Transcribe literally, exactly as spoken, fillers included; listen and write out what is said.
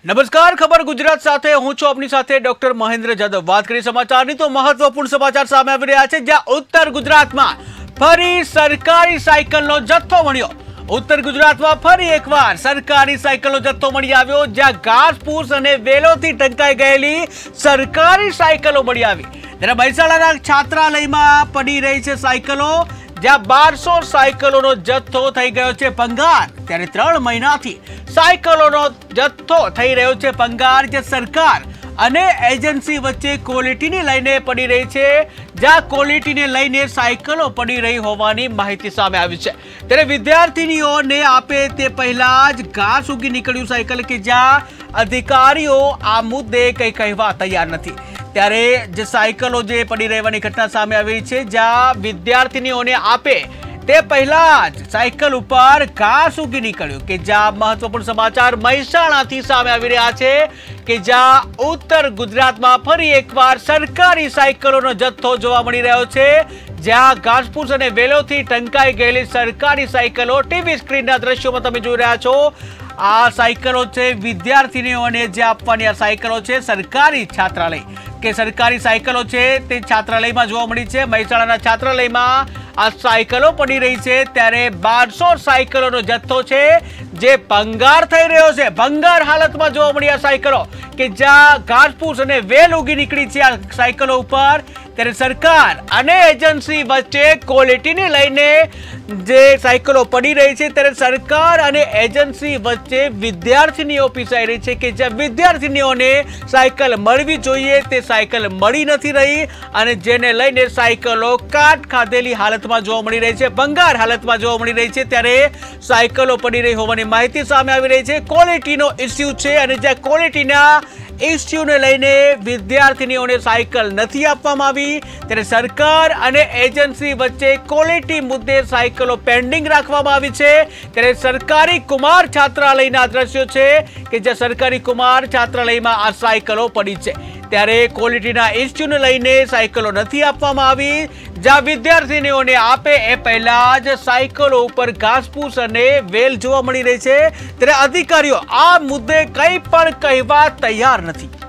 નમસ્કાર, ખબર ગુજરાત સાથે હું છું આપની સાથે ડોક્ટર મહેન્દ્ર જાદવ। વાત કરી સમાચારની તો મહત્વપૂર્ણ સમાચાર સામે આવી રહ્યા છે, જ્યાં ઉત્તર ગુજરાતમાં ફરી સરકારી સાયકલનો જથ્થો મળ્યો। ઉત્તર ગુજરાતમાં ફરી એકવાર સરકારી સાયકલનો જથ્થો મળી આવ્યો, જ્યાં ઘાસપૂસ અને વેલોથી ઢંકાઈ ગયેલી સરકારી સાયકલો મળી આવી। ત્યારે મહેસાણાના છાત્રાલયમાં પડી રહી છે સાયકલો, જ્યાં બારસો સાયકલોનો જથ્થો થઈ ગયો છે ભંગાર। ત્યારે ત્રણ મહિનાથી સાયકલોનો જથ્થો થઈ રહ્યો છે ભંગાર, જે સરકાર અને એજન્સી વચ્ચે ક્વોલિટીને લઈને પડી રહી છે, જ્યાં ક્વોલિટીને લઈને સાયકલો પડી રહી હોવાની માહિતી સામે આવી છે। ત્યારે વિદ્યાર્થીનીઓને આપે તે પહેલા જ ઘાસ ઉગી નીકળ્યું સાયકલ, કે જ્યાં અધિકારીઓ આ મુદ્દે કંઈ કહેવા તૈયાર નથી। ત્યારે જે સાયકલો જે પડી રહેવાની ઘટના સામે આવી છે, જ્યાં વિદ્યાર્થીનીઓને આપે તે પહેલા જ સાયકલ ઉપર ઘાસ ઉગી નીકળ્યું, કે જ્યાં મહત્વપૂર્ણ સમાચાર મહેસાણાથી સામે આવી રહ્યા છે, કે જ્યાં ઉત્તર ગુજરાતમાં ફરી એકવાર સરકારી સાયકલોનો જથ્થો જોવા મળી રહ્યો છે, જ્યાં ઘાસપૂસ અને વેલોથી ઢંકાઈ ગયેલી સરકારી સાયકલો ટીવી સ્ક્રીનના દ્રશ્યોમાં તમે જોઈ રહ્યા છો। આ સાયકલો છે વિદ્યાર્થીનીઓને જે આપવાની આ સાયકલો છે સરકારી છાત્રાલય, કે સરકારી સાયકલો છે તે છાત્રાલયમાં જોવા મળી છે। મહેસાણાના છાત્રાલયમાં આ સાયકલો પડી રહી છે, ત્યારે બારસો સાયકલોનો જથ્થો છે જે ભંગાર થઈ રહ્યો છે। ભંગાર હાલતમાં જોવા મળી આ સાયકલો, કે જ્યાં ઘાસપૂસ અને વેલ ઉગી નીકળી છે આ સાયકલો ઉપર। ત્યારે સરકાર અને એજન્સી વચ્ચે ક્વોલિટીને લઈને જે સાયકલો પડી રહી છે, ત્યારે સરકાર અને એજન્સી વચ્ચે વિદ્યાર્થીનીઓ પીસાઈ રહી છે, કે જ્યાં વિદ્યાર્થીનીઓને સાયકલ મળવી જોઈએ તે સાયકલ મળી નથી રહી, અને જેને લઈને સાયકલો કાટ ખાધેલી હાલતમાં જોવા મળી રહી છે, ભંગાર હાલતમાં જોવા મળી રહી છે। ત્યારે સાયકલો પડી રહી હોવાની માહિતી સામે આવી રહી છે। ક્વોલિટીનો ઇસ્યુ છે, અને જ્યાં ક્વોલિટીના ઇસ્યુને લઈને વિદ્યાર્થીનીઓને સાયકલ નથી આપવામાં આવી, ત્યારે સરકાર અને એજન્સી વચ્ચે ક્વોલિટી મુદ્દે સાયકલો પેન્ડિંગ રાખવામાં આવી છે। ત્યારે સરકારી કુમાર છાત્રાલયના દ્રશ્યો છે, કે જ્યાં સરકારી કુમાર છાત્રાલયમાં આ સાયકલો પડી છે। ત્યારે ક્વોલિટીના ઇસ્યુને લઈને સાયકલો નથી આપવામાં આવી, જ્યાં વિદ્યાર્થીનીઓને આપે એ પહેલા જ સાયકલો ઉપર ઘાસપૂસ અને વેલ જોવા મળી રહી છે। ત્યારે અધિકારીઓ આ મુદ્દે કંઈ પણ કહેવા તૈયાર નથી।